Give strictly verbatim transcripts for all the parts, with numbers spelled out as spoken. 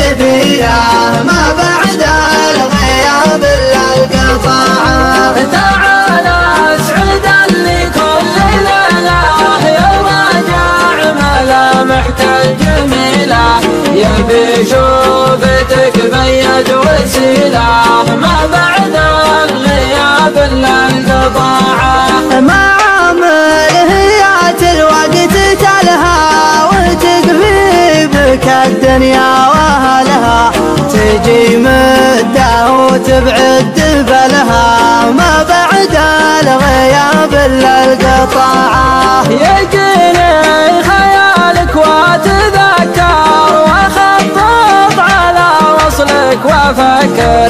كثيرة ما بعد الغياب إلا القطاعة. تعال اسعدا لكل ليلة يوم جاع ملامحك الجميلة يبي شوفتك بيد وسيلة ما بعد الغياب إلا القطاعة. مع ملهيات الوقت تلهى وتقفي بك الدنيا واهلها تجي مدة وتبعد بلها ما بعد الغياب إلا القطاعة. يجيني خيالك واتذكر واخطط على وصلك وافكر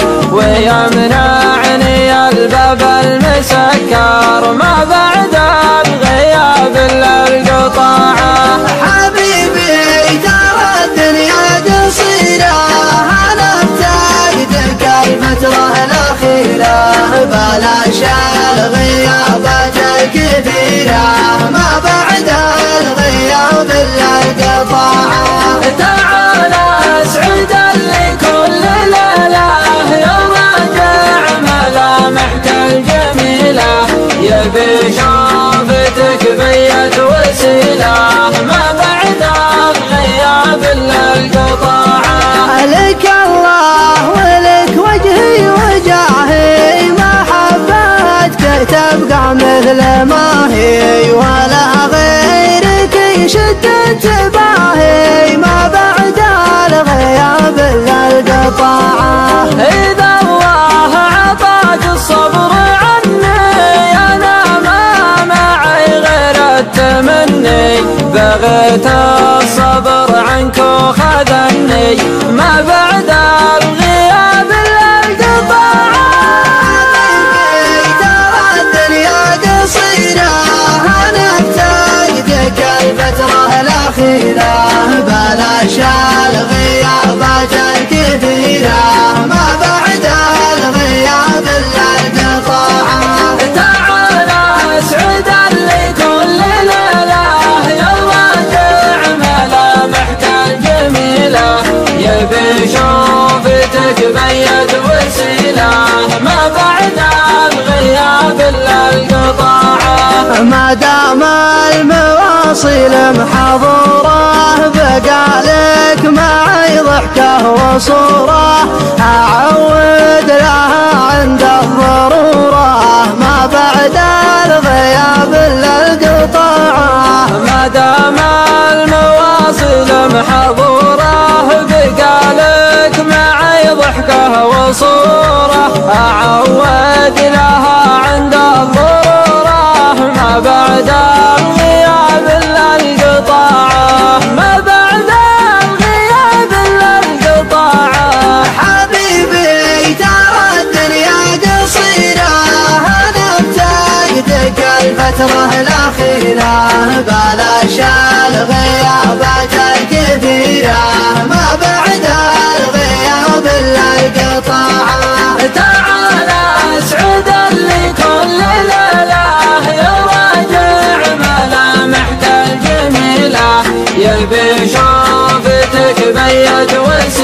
ويمنعني الباب المسكر ما بعد الغياب إلا القطاعة. حبيبي ترى الدنيا قصيرة أنا بتاقدك الفترة الأخيرة بلاش الغيابات الكثيرة ما بعد الغياب إلا القطاعة. تعال اسعدا لكل ليلة يوم جاع ملامحك الجميلة يبي شوفتك بيد وسيلة ما بعد الغياب إلا القطاعة. لك الله ولك وجهي وجاهي محبتك تبقى مثل ما هي ولا غيرك يشد انتباهي ما بعد الغياب إلا القطاعة. إذا الله عطاك الصبر عني أنا ما معي غير التمني بغيت الصبر عنك وخذني ما بعد الغياب إلا القطاعة. ترى الدنيا قصيرة أنا بتاقدك الفترة الأخيرة بلاش الغيابات الكثيرة ما بعد الغياب إلا القطاعة. تعال اسعدا لكل ليلة يوم جاع ملامحك الجميلة يبي شوفتك بيد وسيلة ما بعد الغياب إلا القطاعة. ما دام المواصيل محظورة بقالك معي ضحكة وصورة أعود لها عند الضرورة ما بعد الغياب إلا القطاعة. ما دام المواصل محظورة بقالك معي ضحكة وصورة أعود لها عند الضرورة ما بعد الغياب إلا القطاعة. ما بعد الغياب إلا القطاعة. حبيبي ترى الدنيا قصيرة أنا بتاقدك الفترة الأخيرة بلاش الغيابات الكثيرة ما بعد الغياب إلا القطاعة. تعال اسعدا لكل ليلة يوم جاع ملامحك الجميلة يبي شوفتك بيد وسيلة